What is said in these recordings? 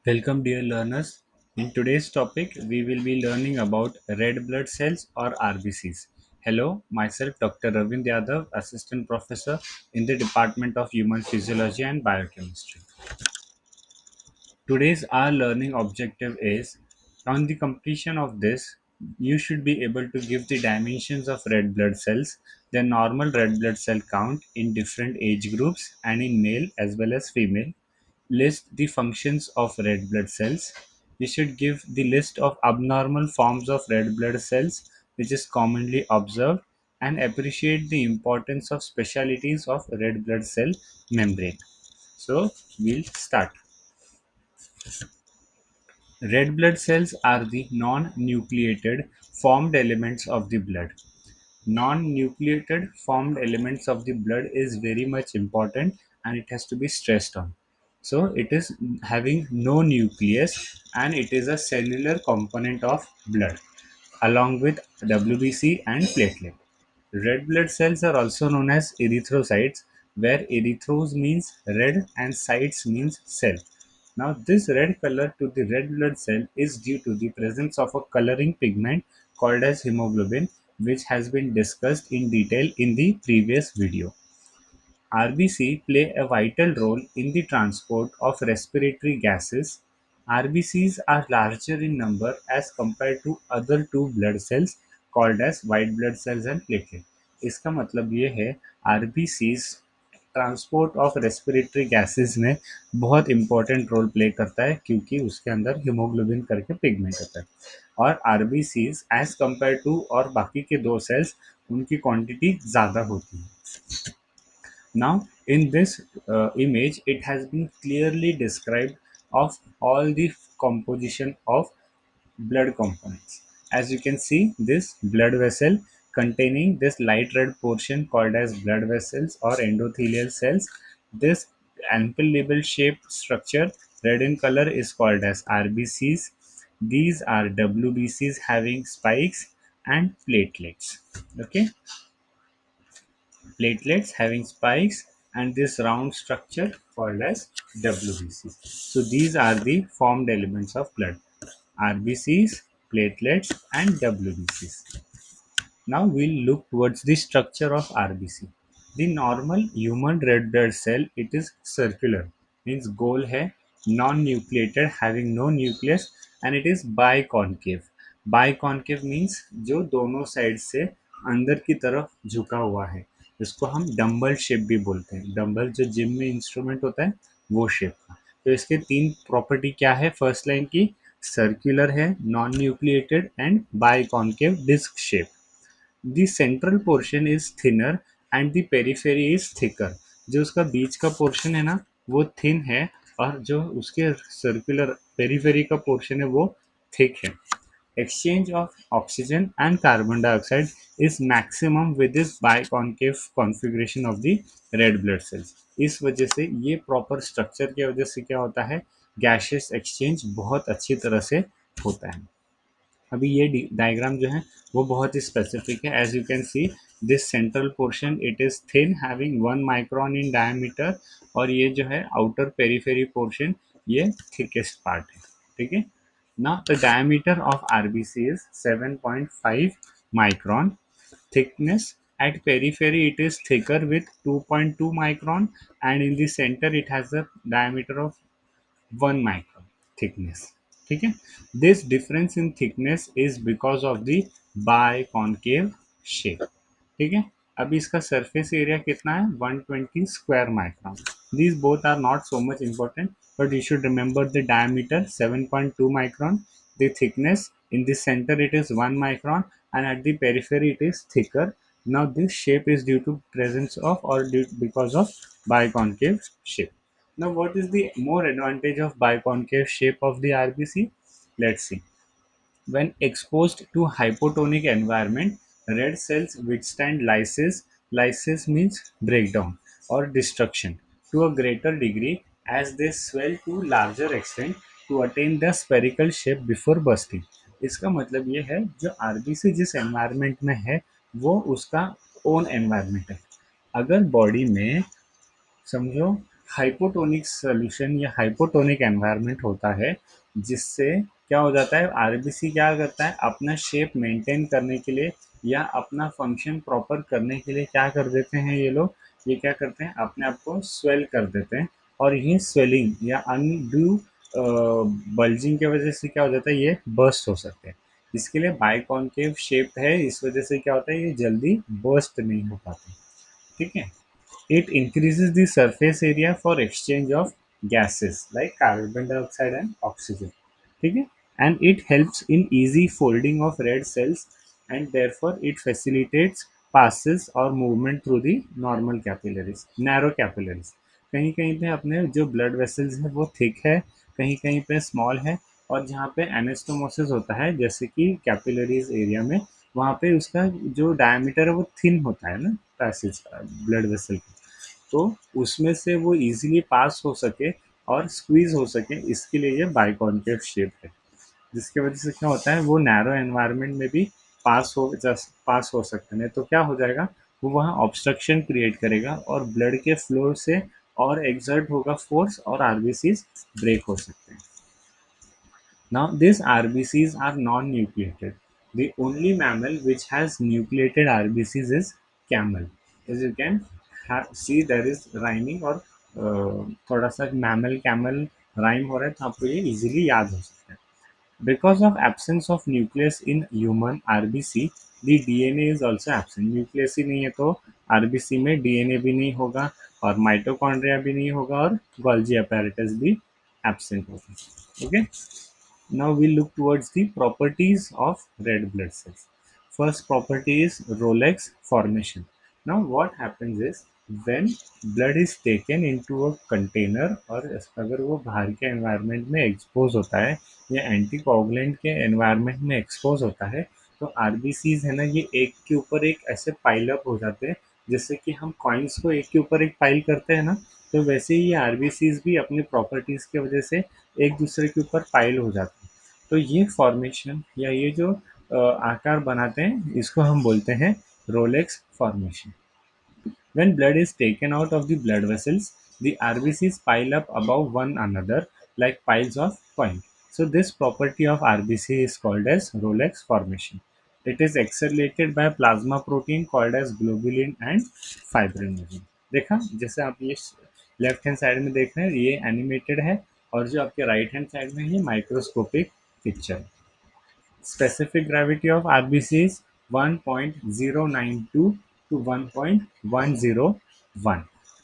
Welcome, dear learners. In today's topic, we will be learning about red blood cells or RBCs. Hello, myself Dr. Ravind Yadav, Assistant Professor in the Department of Human Physiology and Biochemistry. Today's our learning objective is on the completion of this, you should be able to give the dimensions of red blood cells, the normal red blood cell count in different age groups and in male as well as female. List the functions of red blood cells. We should give the list of abnormal forms of red blood cells which is commonly observed and appreciate the importance of specialties of red blood cell membrane. So we'll start. Red blood cells are the non-nucleated formed elements of the blood. Non-nucleated formed elements of the blood is very much important and it has to be stressed on. So it is having no nucleus and it is a cellular component of blood along with WBC and platelet. Red blood cells are also known as erythrocytes, where erythros means red and cytes means cell. Now, this red color to the red blood cell is due to the presence of a coloring pigment called as hemoglobin, which has been discussed in detail in the previous video. RBC play a vital role in the transport of respiratory gases. RBCs are larger in number as compared to other two blood cells called as white blood cells and platelet. इसका मतलब ये है RBCs transport of respiratory gases में बहुत important role play करता है क्योंकि उसके अंदर हीमोग्लोबिन करके पिगमेंट होता है और आरबीसीज एज कंपेयर टू और बाकी के दो सेल्स उनकी क्वांटिटी ज़्यादा होती है. Now, in this image, it has been clearly described of all the composition of blood components. As you can see, this blood vessel containing this light red portion called as blood vessels or endothelial cells. This ample shaped structure, red in color, is called as RBCs. These are WBCs having spikes and platelets. Okay, platelets having spikes and this round structure called as WBC. So these are the formed elements of blood: RBCs, platelets and WBCs. Now we'll look towards the structure of RBC. The normal human red blood cell, it is circular, means गोल है, non-nucleated, having no nucleus, and it is biconcave. Biconcave means जो दोनों side से अंदर की तरफ झुका हुआ है. इसको हम डम्बल शेप भी बोलते हैं. डम्बल जो जिम में इंस्ट्रूमेंट होता है वो शेप का. तो इसके तीन प्रॉपर्टी क्या है? फर्स्ट लाइन की सर्कुलर है, non nucleated and biconcave disc shape. The central portion is thinner and the periphery is thicker. जो उसका बीच का पोर्शन है ना वो थिन है और जो उसके सर्कुलर पेरिफेरी का पोर्शन है वो थिक है. Exchange of oxygen and carbon dioxide is maximum with this biconcave configuration of the red blood cells. इस वजह से ये प्रॉपर स्ट्रक्चर की वजह से क्या होता है, गैशियस एक्सचेंज बहुत अच्छी तरह से होता है. अभी ये डायग्राम जो है वो बहुत ही स्पेसिफिक है. As you can see this central portion it is thin having 1 micron in diameter और ये जो है आउटर पेरिफेरी पोर्शन ये थिकेस्ट पार्ट है. ठीक है. Now the diameter of RBC is 7.5 micron. Thickness at periphery it is thicker with 2.2 micron and in the center it has a diameter of 1 micron thickness. ठीक है. This difference in thickness is because of the biconcave shape. ठीक है. अभी इसका surface area कितना है? 120 square micron. These both are not so much important, but you should remember the diameter 7.2 micron, the thickness in the center it is 1 micron and at the periphery it is thicker. Now this shape is due to presence of or due because of biconcave shape. Now what is the more advantage of biconcave shape of the RBC? Let's see. When exposed to hypotonic environment, red cells withstand lysis. Lysis means breakdown or destruction to a greater degree as they swell to larger extent to attain the spherical shape before bursting. इसका मतलब ये है जो RBC जिस environment में है वो उसका ओन एनवायरनमेंट है. अगर बॉडी में समझो हाइपोटोनिक सॉल्यूशन या हाइपोटोनिक एनवायरनमेंट होता है, जिससे क्या हो जाता है, आरबीसी क्या करता है, अपना शेप मेंटेन करने के लिए या अपना फंक्शन प्रॉपर करने के लिए क्या कर देते हैं ये लोग, ये क्या करते हैं, अपने आप को स्वेल कर देते हैं। और ये स्वेलिंग या अनड्यू बल्जिंग की वजह से क्या हो जाता है, ये बर्स्ट हो सकते हैं। इसके लिए बाइकॉन्केव शेप है, इस वजह से क्या होता है, ये जल्दी बर्स्ट नहीं हो पाते। ठीक है। It increases the surface area for exchange of gases like carbon dioxide and oxygen. ठीक है, and it helps in easy folding of red cells and therefore it facilitates passes or movement through the normal capillaries, narrow capillaries. कहीं कहीं पे अपने जो blood vessels है वो thick है, कहीं कहीं पे स्मॉल है, और जहाँ पे एनास्टोमोसिस होता है जैसे कि कैपिलरीज एरिया में, वहाँ पे उसका जो डायमीटर है वो थिन होता है ना, पैसेज ब्लड वेसल का, तो उसमें से वो इजीली पास हो सके और स्क्वीज हो सके, इसके लिए ये बाइकॉन्केव शेप है, जिसकी वजह से क्या होता है, वो नैरो एनवायरनमेंट में भी पास हो सकते हैं। तो क्या हो जाएगा, वो वहाँ ऑब्स्ट्रक्शन क्रिएट करेगा और ब्लड के फ्लो से और एक्सर्ट होगा फोर्स, और आरबीसीज ब्रेक हो सकते हैं। Now, these RBCs are non-nucleated. The only mammal which has nucleated RBCs is camel. As you can see, there is rhyming, और थोड़ा सा mammal camel rhyme हो रहा है, तो आपको ये easily याद हो सकता है। Because of absence of nucleus in human RBC, the DNA is also absent. Nucleus ही नहीं है तो RBC में DNA भी नहीं होगा, और माइटोकॉन्ड्रिया भी नहीं होगा, और गोल्जी apparatus भी absent होगा। Okay. Now we look towards the properties of red blood cells. First property is Rolex formation. Now what happens is, when blood is taken into a container, और अगर वो बाहर के environment में expose होता है या anticoagulant के environment में expose होता है, तो RBCs है ना, ये एक के ऊपर एक ऐसे पाइल अप हो जाते हैं, जैसे कि हम कॉइन्स को एक के ऊपर एक पाइल करते हैं ना, तो वैसे ही ये आरबीसीज भी अपनी प्रॉपर्टीज की वजह से एक दूसरे के ऊपर पाइल हो जाते हैं। तो ये फॉर्मेशन या ये जो आकार बनाते हैं, इसको हम बोलते हैं rouleaux formation. When blood is taken out of the blood vessels, the RBCs pile up above one another like piles of coin. So this property of RBC is called as Rolex formation. It is accelerated by plasma protein called as globulin and fibrinogen. देखा, जैसे आप ये left hand side में देख रहे हैं, ये animated है, और जो आपके राइट हैंड साइड में है, microscopic picture. Specific gravity of RBC is 1.092 to 1.101.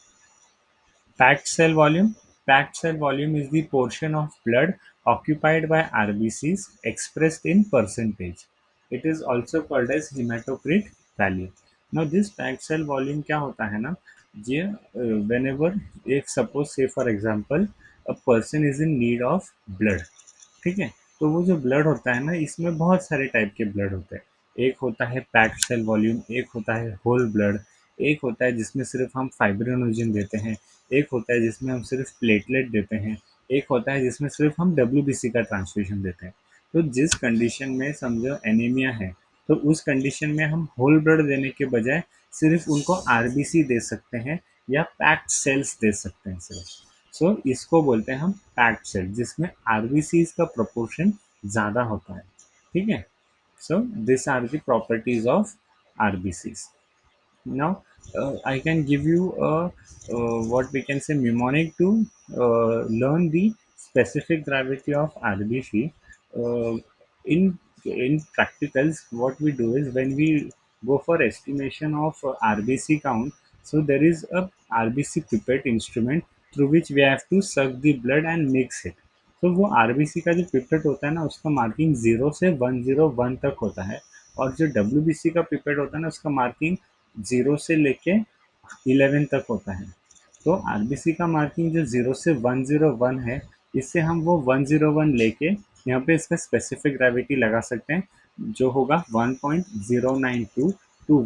Packed cell volume. Packed cell volume is the portion of blood occupied by RBCs expressed in percentage. It is also called as hematocrit value. Now this packed cell volume क्या होता है ना, ये whenever, एक suppose say for example a person is in need of blood, ठीक है, तो वो जो ब्लड होता है ना, इसमें बहुत सारे टाइप के ब्लड होते हैं। एक होता है पैक्ड सेल वॉल्यूम, एक होता है होल ब्लड, एक होता है जिसमें सिर्फ हम फाइब्रिनोजन देते हैं, एक होता है जिसमें हम सिर्फ प्लेटलेट देते हैं, एक होता है जिसमें सिर्फ हम डब्ल्यूबीसी का ट्रांसफ्यूजन देते हैं। तो जिस कंडीशन में समझो एनीमिया है, तो उस कंडीशन में हम होल ब्लड देने के बजाय सिर्फ उनको आरबीसी दे सकते हैं या पैक्ड सेल्स दे सकते हैं सिर्फ। सो इसको बोलते हैं हम पैक्ड सेल, जिसमें आरबीसीज का प्रोपोर्शन ज़्यादा होता है। ठीक है। So this are the properties of RBCs. Now, I can give you a what we can say mnemonic to learn the specific gravity of RBC. Uh, in in practicals, what we do is when we go for estimation of RBC count, so there is a RBC pipette instrument through which we have to suck the blood and mix it. तो वो RBC का जो pipette होता है ना, उसका marking 0 से 101 तक होता है, और जो डब्ल्यूबीसी का पिपेट होता है ना, उसका मार्किंग 0 से लेके 11 तक होता है। तो आरबीसी का मार्किंग जो 0 से 101 है, इससे हम वो 101 लेके यहाँ पे इसका स्पेसिफिक ग्रेविटी लगा सकते हैं, जो होगा 1.092 टू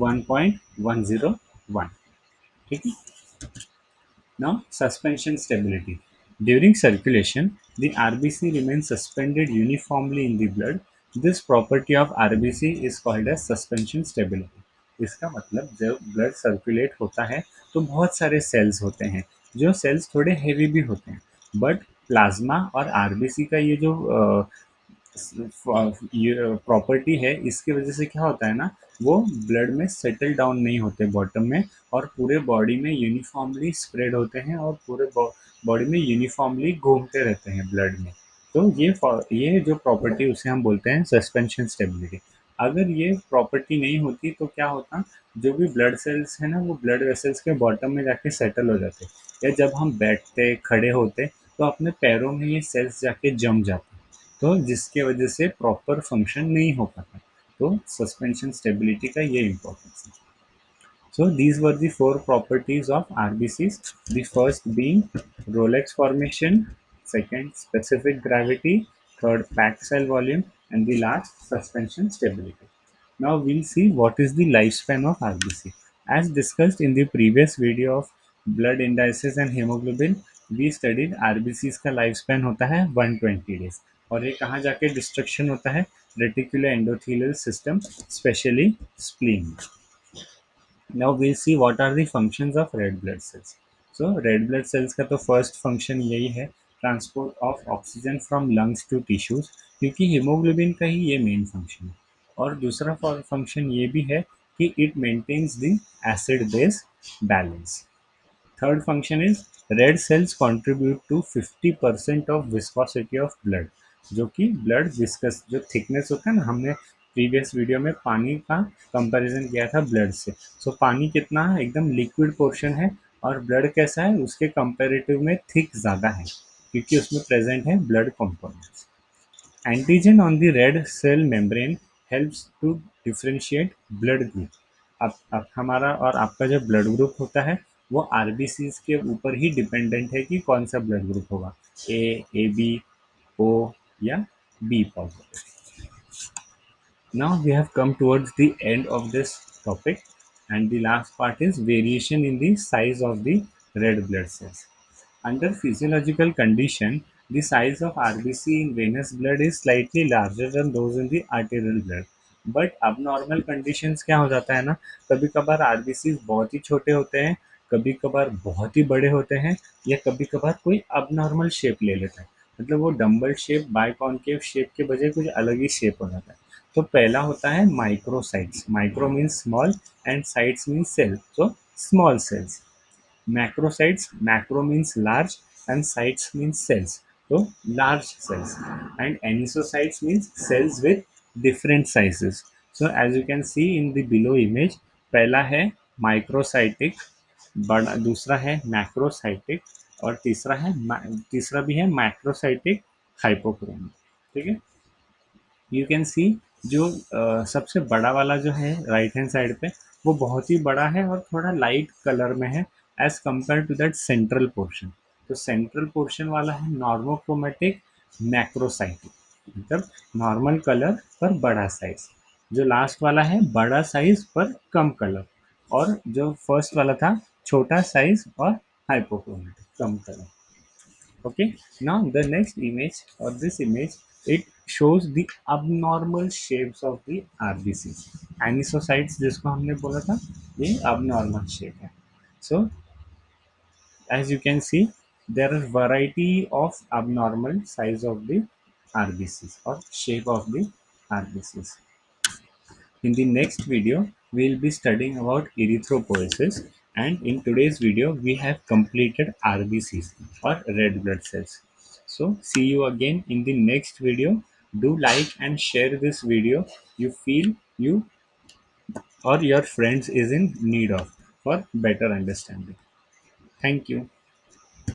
1.101। ठीक है। Now, suspension stability. During circulation, the RBC remains suspended uniformly in the blood. This property of RBC is called as suspension stability. इसका मतलब जब ब्लड सर्कुलेट होता है, तो बहुत सारे सेल्स होते हैं जो सेल्स थोड़े हेवी भी होते हैं, बट प्लाज्मा और आरबीसी का ये जो ये प्रॉपर्टी है, इसकी वजह से क्या होता है ना, वो ब्लड में सेटल डाउन नहीं होते बॉटम में, और पूरे बॉडी में यूनिफॉर्मली स्प्रेड होते हैं, और पूरे बॉडी में यूनिफॉर्मली घूमते रहते हैं ब्लड में। तो ये जो प्रॉपर्टी, उसे हम बोलते हैं सस्पेंशन स्टेबिलिटी। अगर ये प्रॉपर्टी नहीं होती तो क्या होता, जो भी ब्लड सेल्स है ना, वो ब्लड वेसल्स के बॉटम में जाके सेटल हो जाते, या जब हम बैठते खड़े होते तो अपने पैरों में ये सेल्स जाके जम जाते, तो जिसके वजह से प्रॉपर फंक्शन नहीं हो पाता। तो सस्पेंशन स्टेबिलिटी का ये इम्पोर्टेंस है। So these were the four properties of RBCs. The first being Rolex formation, second specific gravity, third packed cell volume, and the last suspension stability. Now we'll see what is the lifespan of RBC. As discussed in the previous video of blood indices and hemoglobin, we studied RBCs का lifespan होता है 120 days, और ये कहाँ जाके destruction होता है, reticular endothelial system, specially spleen. Now we'll see what are the functions of red blood cells. So red blood cells का तो फर्स्ट फंक्शन यही है, transport of oxygen from lungs to tissues, क्योंकि हीमोग्लोबिन का ही ये मेन फंक्शन है। और दूसरा फंक्शन ये भी है कि it maintains the acid base balance. Third function is red cells contribute to 50% of viscosity of blood, जो कि ब्लड विस्कस जो थिकनेस होता है ना, हमने प्रीवियस वीडियो में पानी का कंपैरिजन किया था ब्लड से। सो पानी कितना है, एकदम लिक्विड पोर्शन है, और ब्लड कैसा है, उसके कंपैरेटिव में थिक ज़्यादा है, क्योंकि उसमें प्रेजेंट है blood components. Antigen on the red cell membrane helps to differentiate blood group. अब हमारा और आपका जो ब्लड ग्रुप होता है, वो आरबीसीज के ऊपर ही डिपेंडेंट है कि कौन सा ब्लड ग्रुप होगा, ए बी, ओ या B positive. Now we have come towards the end of this topic, and the last part is variation in the size of the red blood cells. Under physiological condition, the size of RBC in venous blood is slightly larger than those in the arterial blood. But अब normal conditions क्या हो जाता है ना, कभी कभार RBC बहुत ही छोटे होते हैं, कभी कभार बहुत ही बड़े होते हैं, या कभी कभार कोई अब नॉर्मल शेप ले लेता है, मतलब वो डम्बल शेप, बाइकॉन्केव शेप के बजाय कुछ अलग ही शेप हो जाता है। तो पहला होता है microcytes, micro means small and cytes means cell, तो small cells. Macrocytes, macro means large and cytes means cells, so large cells. And anisocytes means cells with different sizes. So as you can see in the below image, पहला है microcytic, बड़ा दूसरा है macrocytic, और तीसरा भी है macrocytic hypochromic. ठीक है, यू कैन सी जो सबसे बड़ा वाला जो है राइट हैंड साइड पे, वो बहुत ही बड़ा है और थोड़ा लाइट कलर में है as compare to that central portion. तो सेंट्रल पोर्शन वाला है नॉर्मोक्रोमेटिक मैक्रोसाइटिक, मतलब नॉर्मल कलर पर बड़ा साइज। जो लास्ट वाला है बड़ा साइज पर कम कलर, और जो फर्स्ट वाला था छोटा साइज और हाइपोक्रोमेटिक, कम colour. Okay, now the next image, or this image, it shows the abnormal shapes of the RBCs, anisocytes जिसको हमने बोला था, ये abnormal shape है। So as you can see, there are variety of abnormal size of the RBCs or shape of the RBCs. In the next video, we will be studying about erythropoiesis, and in today's video, we have completed RBCs or red blood cells. So, see you again in the next video. Do like and share this video you feel you or your friends is in need of for better understanding. Thank you.